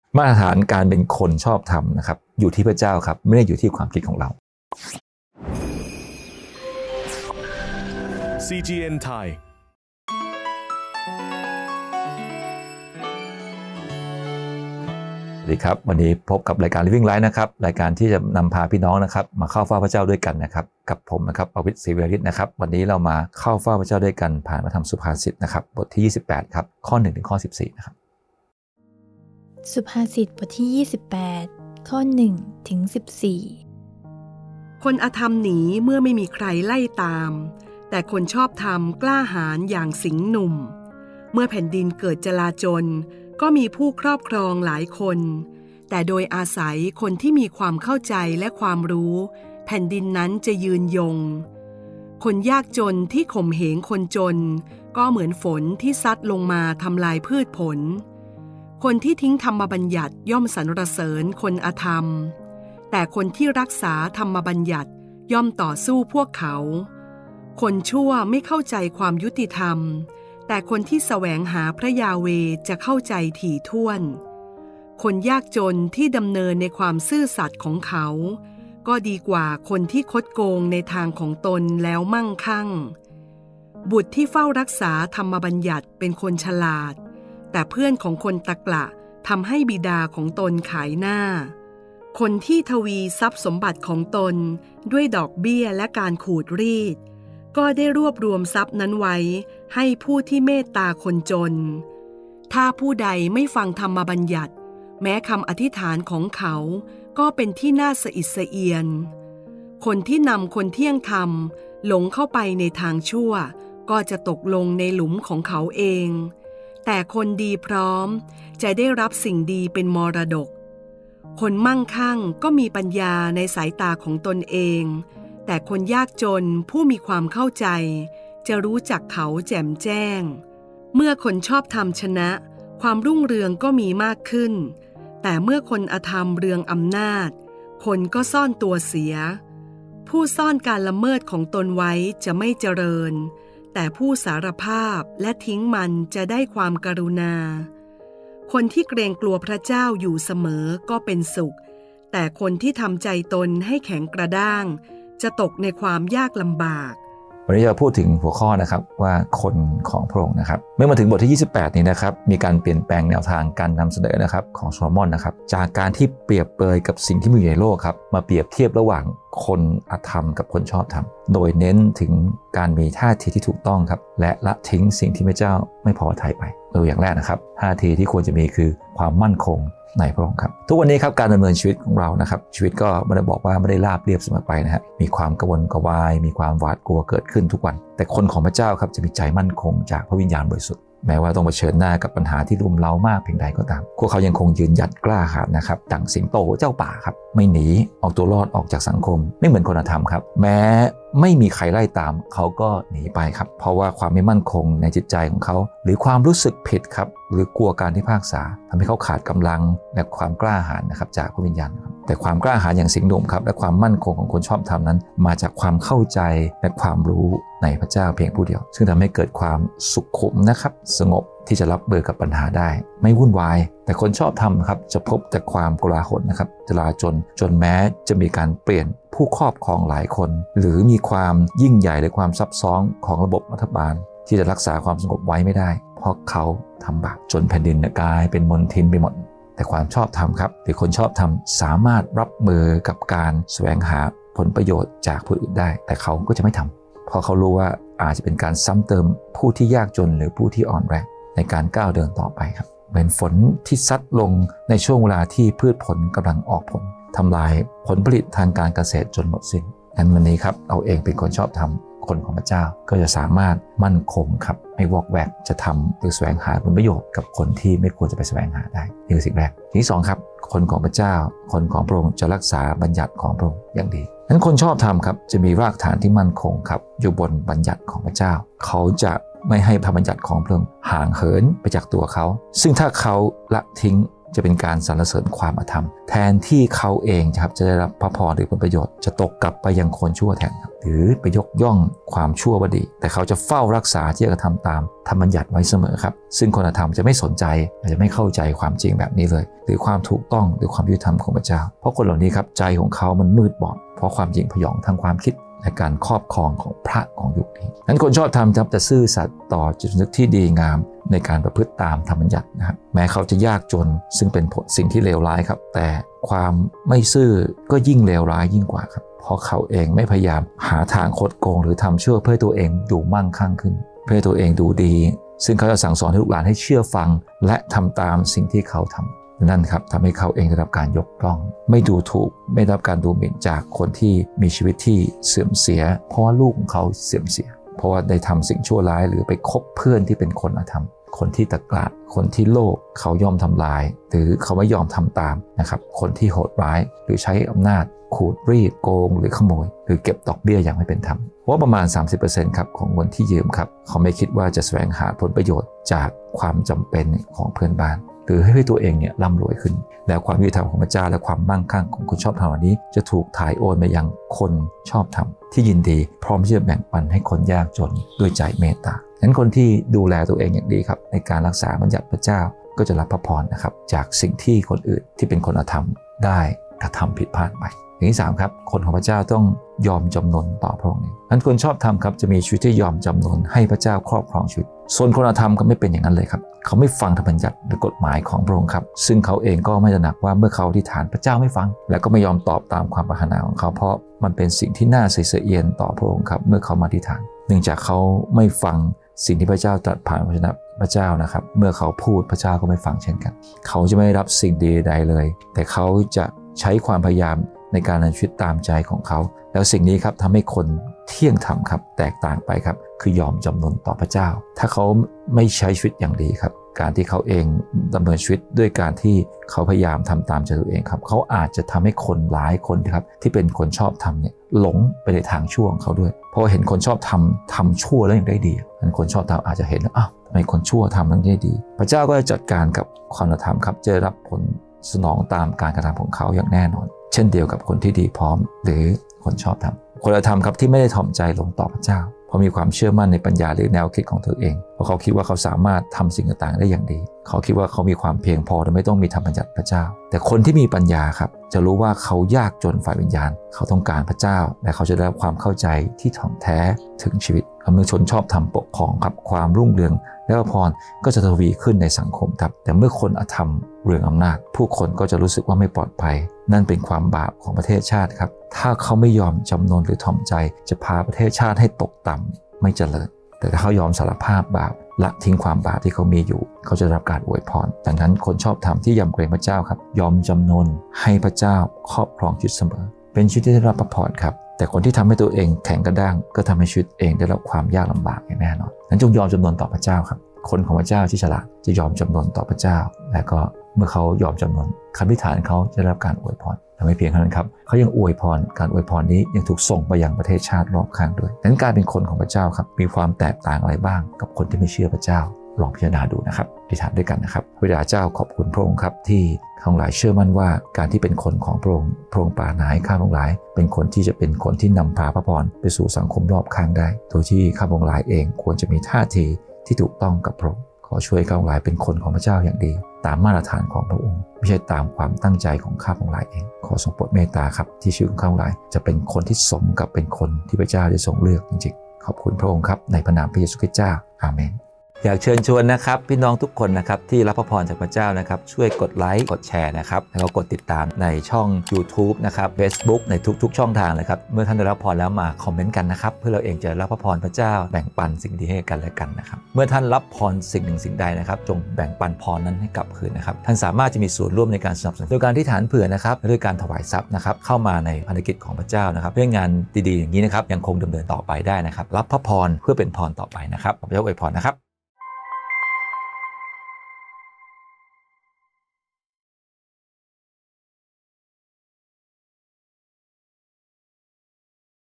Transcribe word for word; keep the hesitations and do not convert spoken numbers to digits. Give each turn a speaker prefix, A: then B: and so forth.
A: มาตรฐานการเป็นคนชอบธรรมนะครับอยู่ที่พระเจ้าครับไม่ได้อยู่ที่ความคิดของเรา
B: ซี จี เอ็น ไทย
A: สวัสดีครับวันนี้พบกับรายการ Living Life นะครับรายการที่จะนำพาพี่น้องนะครับมาเข้าเฝ้าพระเจ้าด้วยกันนะครับกับผมนะครับอวิทย์ ศรีวิริศนะครับวันนี้เรามาเข้าเฝ้าพระเจ้าด้วยกันผ่านพระธรรมสุภาษิตนะครับบทที่ยี่สิบแปดครับข้อหนึ่งถึงข้อสิบสี่นะครับ
C: สุภาษิตบทที่ยี่สิบแปดข้อหนึ่งถึงสิบสี่
D: คนอธรรมหนีเมื่อไม่มีใครไล่ตามแต่คนชอบธรรมกล้าหาญอย่างสิงห์หนุ่มเมื่อแผ่นดินเกิดจลาจลก็มีผู้ครอบครองหลายคนแต่โดยอาศัยคนที่มีความเข้าใจและความรู้แผ่นดินนั้นจะยืนยงคนยากจนที่ข่มเหงคนจนก็เหมือนฝนที่ซัดลงมาทำลายพืชผลคนที่ทิ้งธรรมบัญญัติย่อมสรรเสริญคนอธรรมแต่คนที่รักษาธรรมบัญญัติย่อมต่อสู้พวกเขาคนชั่วไม่เข้าใจความยุติธรรมแต่คนที่แสวงหาพระยาเวห์จะเข้าใจถี่ถ้วนคนยากจนที่ดำเนินในความซื่อสัตย์ของเขาก็ดีกว่าคนที่คดโกงในทางของตนแล้วมั่งคั่งบุตรที่เฝ้ารักษาธรรมบัญญัติเป็นคนฉลาดแต่เพื่อนของคนตะกละทำให้บิดาของตนขายหน้าคนที่ทวีทรัพย์สมบัติของตนด้วยดอกเบี้ยและการขูดรีดก็ได้รวบรวมทรัพย์นั้นไว้ให้ผู้ที่เมตตาคนจนถ้าผู้ใดไม่ฟังธรรมบัญญัติแม้คำอธิษฐานของเขาก็เป็นที่น่าสะอิดสะเอียนคนที่นำคนเที่ยงธรรมหลงเข้าไปในทางชั่วก็จะตกลงในหลุมของเขาเองแต่คนดีพร้อมจะได้รับสิ่งดีเป็นมรดกคนมั่งคั่งก็มีปัญญาในสายตาของตนเองแต่คนยากจนผู้มีความเข้าใจจะรู้จักเขาแจ่มแจ้งเมื่อคนชอบธรรมชนะความรุ่งเรืองก็มีมากขึ้นแต่เมื่อคนอธรรมเรืองอำนาจคนก็ซ่อนตัวเสียผู้ซ่อนการละเมิดของตนไว้จะไม่เจริญแต่ผู้สารภาพและทิ้งมันจะได้ความกรุณาคนที่เกรงกลัวพระเจ้าอยู่เสมอก็เป็นสุขแต่คนที่ทำใจตนให้แข็งกระด้างจะตกในความยากลำบาก
A: วันนี้จะพูดถึงหัวข้อนะครับว่าคนของพระองค์นะครับเมื่อมาถึงบทที่ยี่สิบแปดนี้นะครับมีการเปลี่ยนแปลงแนวทางการนำเสนอนะครับของโซโลมอนนะครับจากการที่เปรียบเปรยกับสิ่งที่มีอยู่ในโลกครับมาเปรียบเทียบระหว่างคนอธรรมกับคนชอบธรรมโดยเน้นถึงการมีท่าทีที่ถูกต้องครับและละทิ้งสิ่งที่พระเจ้าไม่พอทัยไปโดยอย่างแรกนะครับท่าทีที่ควรจะมีคือความมั่นคงในพระองค์ครับทุกวันนี้ครับการดำเนินชีวิตของเรานะครับชีวิตก็ไม่ได้บอกว่าไม่ได้ราบเรียบเสมอไปนะฮะมีความกังวลกวายมีความหวาดกลัวเกิดขึ้นทุกวันแต่คนของพระเจ้าครับจะมีใจมั่นคงจากพระวิญญาณบริสุทธิ์แม้ว่าต้องเผชิญหน้ากับปัญหาที่รุมเร้ามากเพียงใดก็ตามพวกเขายังคงยืนหยัดกล้าหาญนะครับดั่งสิงโตเจ้าป่าครับไม่หนีออกตัวรอดออกจากสังคมไม่เหมือนคนอธรรมครับแม้ไม่มีใครไล่ตามเขาก็หนีไปครับเพราะว่าความไม่มั่นคงในจิตใจของเขาหรือความรู้สึกผิดครับหรือกลัวการพิพากษาทำให้เขาขาดกำลังและความกล้าหาญนะครับจากพระวิญญาณแต่ความกล้าหาญอย่างสิงห์หนุ่มครับและความมั่นคงของคนชอบธรรมนั้นมาจากความเข้าใจและความรู้ในพระเจ้าเพียงผู้เดียวซึ่งทำให้เกิดความสุขุมนะครับสงบที่จะรับมือกับปัญหาได้ไม่วุ่นวายแต่คนชอบธรรมครับจะพบแต่ความโกลาหลนะครับจลาจลจนแม้จะมีการเปลี่ยนผู้ครอบครองหลายคนหรือมีความยิ่งใหญ่หรือความซับซ้อนของระบบรัฐบาลที่จะรักษาความสงบไว้ไม่ได้เพราะเขาทำบาปจนแผ่นดินกลายเป็นมลทินไปหมดแต่ความชอบธรรมครับหรือคนชอบธรรมสามารถรับมือกับการแสวงหาผลประโยชน์จากผู้อื่นได้แต่เขาก็จะไม่ทำเพราะเขารู้ว่าอาจจะเป็นการซ้ำเติมผู้ที่ยากจนหรือผู้ที่อ่อนแรงในการก้าวเดินต่อไปครับเป็นฝนที่ซัดลงในช่วงเวลาที่พืชผลกำลังออกผลทำลายผลผลิตทางการเกษตรจนหมดสิ้นงั้นวันนี้ครับเราเองเป็นคนชอบธรรมคนของพระเจ้าก็จะสามารถมั่นคงครับไม่วอกแวกจะทำหรือแสวงหาผลประโยชน์กับคนที่ไม่ควรจะไปแสวงหาได้นี่คือสิ่งแรกที่สองครับคนของพระเจ้าคนของพระองค์จะรักษาบัญญัติของพระองค์อย่างดีนั้นคนชอบธรรมครับจะมีรากฐานที่มั่นคงครับอยู่บนบัญญัติของพระเจ้าเขาจะไม่ให้พระบัญญัติของพระองค์ห่างเหินไปจากตัวเขาซึ่งถ้าเขาละทิ้งจะเป็นการสรรเสริญความอธรรมแทนที่เขาเองครับจะได้รับพระพรหรือผลประโยชน์จะตกกลับไปยังคนชั่วแทนครับหรือไปยกย่องความชั่วว่าดีแต่เขาจะเฝ้ารักษาที่จะกระทำตามธรรมบัญญัติไว้เสมอครับซึ่งคนอธรรมจะไม่สนใจอาจจะไม่เข้าใจความจริงแบบนี้เลยหรือความถูกต้องหรือความยุติธรรมของพระเจ้าเพราะคนเหล่านี้ครับใจของเขามันมืดบอดเพราะความหยิ่งพยองทางความคิดและการครอบครองของพระของยุคนี้นั้นคนชอบธรรมจะซื่อสัตย์ต่อจิตสำนึกที่ดีงามในการประพฤติตามธรรมบัญญัตินะครับแม้เขาจะยากจนซึ่งเป็นผลสิ่งที่เลวร้ายครับแต่ความไม่ซื่อก็ยิ่งเลวร้ายยิ่งกว่าครับเพราะเขาเองไม่พยายามหาทางคดโกงหรือทำชั่วเพื่อตัวเองดูมั่งคั่งขึ้นเพื่อตัวเองดูดีซึ่งเขาจะสั่งสอนให้ลูกหลานให้เชื่อฟังและทำตามสิ่งที่เขาทำนั่นครับทำให้เขาเองได้รับการยกย่องไม่ดูถูกไม่ได้รับการดูหมิ่นจากคนที่มีชีวิตที่เสื่อมเสียเพราะว่าลูกของเขาเสื่อมเสียเพราะว่าได้ทำสิ่งชั่วร้ายหรือไปคบเพื่อนที่เป็นคนอธรรมคนที่ตะกละคนที่โลภเขายอมทำลายหรือเขาไม่ยอมทำตามนะครับคนที่โหดร้ายหรือใช้อำนาจขูดรีดโกงหรือขโมยหรือเก็บดอกเบี้ยอย่างไม่เป็นธรรมว่าประมาณ สามสิบเปอร์เซ็นต์ ครับของคนที่ยืมครับเขาไม่คิดว่าจะแสวงหาผลประโยชน์จากความจำเป็นของเพื่อนบ้านหรือให้ตัวเองเนี่ยร่ำรวยขึ้นแล้วความยุติธรรมของพระเจ้าและความมั่งคั่งของคนชอบธรรมนี้จะถูกถ่ายโอนมายังคนชอบธรรมที่ยินดีพร้อมที่จะแบ่งปันให้คนยากจนด้วยใจเมตตาฉะนั้นคนที่ดูแลตัวเองอย่างดีครับในการรักษาบัญญัติพระเจ้าก็จะรับพระพรนะครับจากสิ่งที่คนอื่นที่เป็นคนอธรรมได้กระทำผิดพลาดไปอย่างที่สามครับคนของพระเจ้าต้องยอมจำนนต่อพระองค์นั้นคนชอบธรรมครับจะมีชีวิตที่ยอมจำนนให้พระเจ้าครอบครองชีวิตส่วนคนอธรรมก็ไม่เป็นอย่างนั้นเลยครับเขาไม่ฟังธรรมบัญญัติหรือกฎหมายของพระองค์ครับซึ่งเขาเองก็ไม่ตระหนักว่าเมื่อเขาอธิษฐานพระเจ้าไม่ฟังและก็ไม่ยอมตอบตามความปรารถนาของเขาเพราะมันเป็นสิ่งที่น่าเสียเอียนต่อพระองค์ครับเมื่อเขามาอธิษฐานเนื่องจากเขาไม่ฟังสิ่งที่พระเจ้าตรัสผ่านพระวจนะพระเจ้านะครับเมื่อเขาพูดพระเจ้าก็ไม่ฟังเช่นกันเขาจะไม่รับสิ่งดีใดเลยแต่เขาจะใช้ความพยายามในการดำเนินชีวิตตามใจของเขาแล้วสิ่งนี้ครับทำให้คนเที่ยงธรรมครับแตกต่างไปครับคือยอมจำนนต่อพระเจ้าถ้าเขาไม่ใช้ชีวิตอย่างดีครับการที่เขาเองดำเนินชีวิตด้วยการที่เขาพยายามทำตามใจตัวเองครับเขาอาจจะทำให้คนหลายคนครับที่เป็นคนชอบทำเนี่ยหลงไปในทางชั่วของเขาด้วยเพราะเห็นคนชอบทำทำชั่วแล้วยังได้ดีคนชอบทำอาจจะเห็นอ้าวทำไมคนชั่วทำแล้วได้ดีพระเจ้าก็จะจัดการกับความธรรมครับจะรับผลสนองตามการกระทำของเขาอย่างแน่นอนเช่นเดียวกับคนที่ดีพร้อมหรือคนชอบทำคนธรรมครับที่ไม่ได้ถ่อมใจลงต่อพระเจ้าเพราะมีความเชื่อมั่นในปัญญาหรือแนวคิดของตัวเองเพราะเขาคิดว่าเขาสามารถทำสิ่งต่างๆได้อย่างดีเขาคิดว่าเขามีความเพียงพอโดยไม่ต้องมีธรรมบัญญัติพระเจ้าแต่คนที่มีปัญญาครับจะรู้ว่าเขายากจนฝ่ายวิญญาณเขาต้องการพระเจ้าและเขาจะได้รับความเข้าใจที่ถ่องแท้ถึงชีวิตเมื่อชนชอบธรรมปกครองครับความรุ่งเรืองและพรก็จะทวีขึ้นในสังคมครับแต่เมื่อคนอธรรมเรืองอำนาจผู้คนก็จะรู้สึกว่าไม่ปลอดภัยนั่นเป็นความบาปของประเทศชาติครับถ้าเขาไม่ยอมจำนนหรือถ่อมใจจะพาประเทศชาติให้ตกต่ำไม่เจริญแต่ถ้าเขายอมสารภาพบาปละทิ้งความบาปที่เขามีอยู่เขาจะได้รับการอวยพรดังนั้นคนชอบธรรมที่ยำเกรงพระเจ้าครับยอมจำนนให้พระเจ้าครอบครองชีวิตเสมอเป็นชีวิตที่ได้รับพระพรครับแต่คนที่ทำให้ตัวเองแข็งกระด้างก็ทำให้ชีวิตเองได้รับความยากลำบากอย่างแน่นอนนั้นจงยอมจำนนต่อพระเจ้าครับคนของพระเจ้าที่ฉลาดจะยอมจำนนต่อพระเจ้าและก็เมื่อเขายอมจำนนคำอธิษฐานเขาจะได้รับการอวยพรแต่ไม่เพียงเท่านั้นครับเขายังอวยพรการอวยพรนี้ยังถูกส่งไปยังประเทศชาติรอบข้างด้วยดังนั้นการเป็นคนของพระเจ้าครับมีความแตกต่างอะไรบ้างกับคนที่ไม่เชื่อพระเจ้าลองพิจารณาดูนะครับอธิษฐานด้วยกันนะครับพระบิดาเจ้าขอบคุณพระองค์ครับที่ข้าพเจ้าเชื่อมั่นว่าการที่เป็นคนของพระองค์พระองค์ปรารถนาให้ข้าพเจ้าเป็นคนที่จะเป็นคนที่นำพาพระพรไปสู่สังคมรอบข้างได้โดยที่ข้าพเจ้าเองควรจะมีท่าทีที่ถูกต้องกับพระองค์ขอช่วยข้าพเจ้าเป็นคนของพระเจ้าอย่างดีตามมาตรฐานของพระองค์ไม่ใช่ตามความตั้งใจของข้าพเจ้าเองขอทรงโปรดเมตตาครับที่ชีวิตของข้าพเจ้าจะเป็นคนที่สมกับเป็นคนที่พระเจ้าได้ทรงเลือกจริงๆขอบคุณพระองค์ครับในพระนามพระเยซูคริสต์เจ้าอาเมนอยากเชิญชวนนะครับพี่น้องทุกคนนะครับที่รับพระพรจากพระเจ้านะครับช่วยกดไลค์กดแชร์นะครับแล้วก็กดติดตามในช่อง YouTube นะครับ Facebook ในทุกๆช่องทางเลยครับเมื่อท่านได้รับพรแล้วมาคอมเมนต์กันนะครับเพื่อเราเองจะรับพระพรพระเจ้าแบ่งปันสิ่งดีให้กันและกันนะครับเมื่อท่านรับพรสิ่งหนึ่งสิ่งใดนะครับจงแบ่งปันพรนั้นให้กลับคืนนะครับท่านสามารถจะมีส่วนร่วมในการสนับสนุนโดยการที่ฐานเผื่อนะครับและด้วยการถวายทรัพย์นะครับเข้ามาในภารกิจของพระเจ้านะครับเพื่องานดีๆอย่างนี้นะครับยังคงดำเนินต่อไปได้นะครับรับพระพรเพื่อเป็นพรต่อไปนะครับขอพระเจ้าอวยพรนะครับ